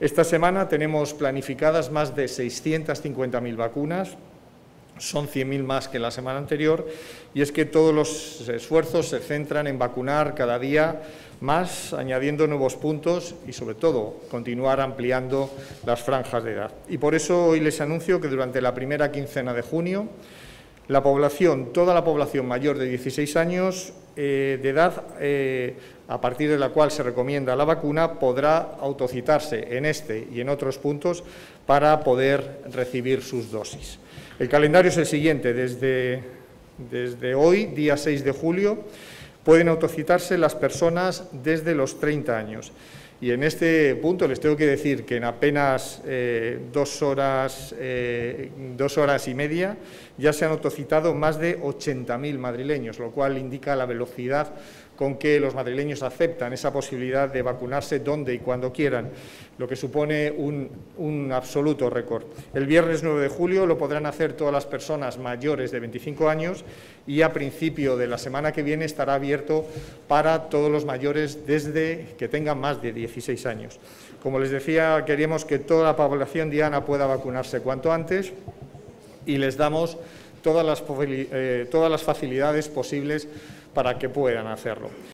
Esta semana tenemos planificadas más de 650.000 vacunas, son 100.000 más que la semana anterior, y es que todos los esfuerzos se centran en vacunar cada día más, añadiendo nuevos puntos y, sobre todo, continuar ampliando las franjas de edad. Y por eso hoy les anuncio que durante la primera quincena de junio, toda la población mayor de 16 años de edad, a partir de la cual se recomienda la vacuna, podrá autocitarse en este y en otros puntos para poder recibir sus dosis. El calendario es el siguiente: desde hoy, día 6 de julio, pueden autocitarse las personas desde los 30 años. Y en este punto les tengo que decir que en apenas 2 horas y media ya se han autocitado más de 80.000 madrileños, lo cual indica la velocidad con que los madrileños aceptan esa posibilidad de vacunarse donde y cuando quieran, lo que supone un absoluto récord. El viernes 9 de julio lo podrán hacer todas las personas mayores de 25 años y a principio de la semana que viene estará abierto para todos los mayores desde que tengan más de 16 años. Como les decía, queríamos que toda la población diana pueda vacunarse cuanto antes y les damos todas las facilidades posibles para que puedan hacerlo.